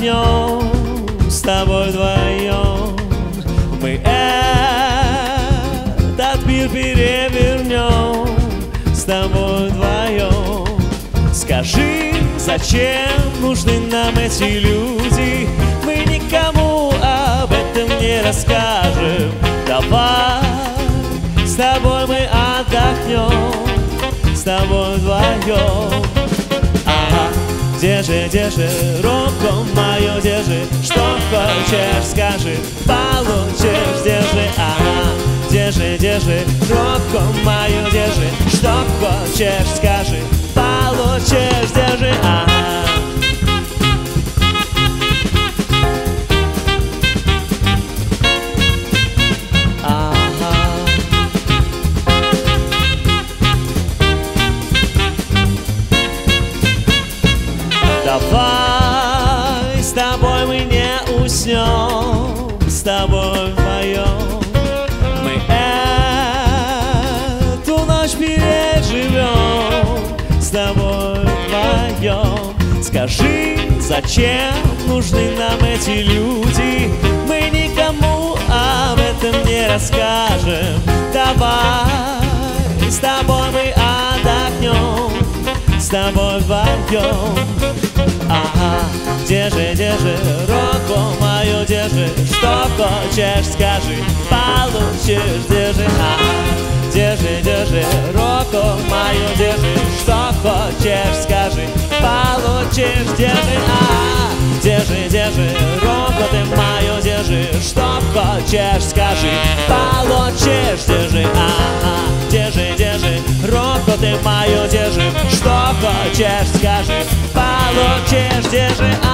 отдохнем с тобой вдвоем. Мы этот мир перевернем с тобой вдвоем. Скажи, зачем нужны нам эти люди? Мы никому об этом не расскажем. Давай с тобой мы отдохнем с тобой вдвоем. Ага, держи руку мою, держи, что хочешь скажи, получишь, держи. Ага, держи руку мою, держи, что хочешь скажи, получишь, держи. Ага. Давай с тобой мы не уснем с тобой вдвоем. Мы эту ночь переживем с тобой вдвоем. Скажи, зачем нужны нам эти люди? Мы никому об этом не расскажем. Давай с тобой мы отдохнем с тобой вдвоем. Ага, держи руку мою, держи, что хочешь скажи, получишь, держи. Ага, держи руку мою, держи, что хочешь скажи, получишь, держи. Ага, держи руку ты мою, держи, что хочешь скажи, получишь, держи. Ага, держи руку ты мою, держи, что хочешь скажи, получишь, держи.